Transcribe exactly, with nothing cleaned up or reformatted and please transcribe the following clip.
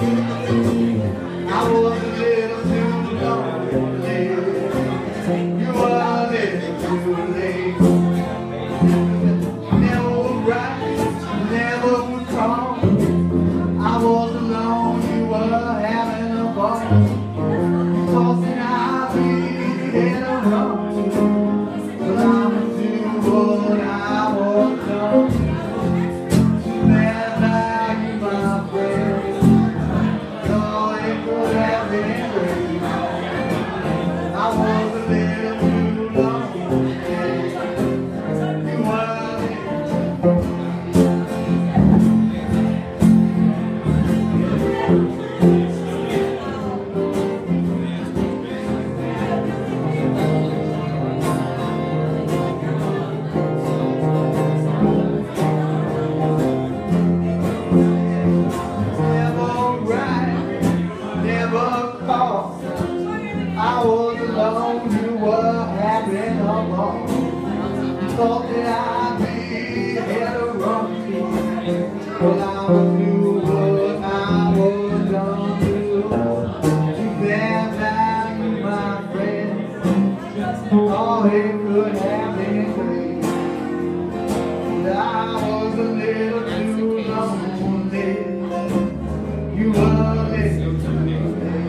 I was a little too lonely. You were a little too late. Never would right, never would come. I was alone, you were having a ball. Thought that I'd be in a rush, but I was too old, I was done. I was alone, you were having a ball. Thought that I'd be in a run. Well, I was new, but I was done too. Too bad now you, my friend. Oh, it could have been great. But I was a little too lonely. You were a little too late.